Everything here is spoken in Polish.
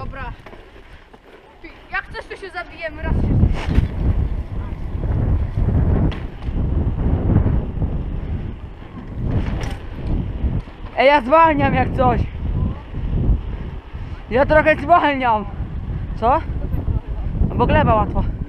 Dobra. Jak coś, to się zabijemy, raz się... Ej, ja zwalniam jak coś. Ja trochę zwalniam. Co? Bo gleba łatwo.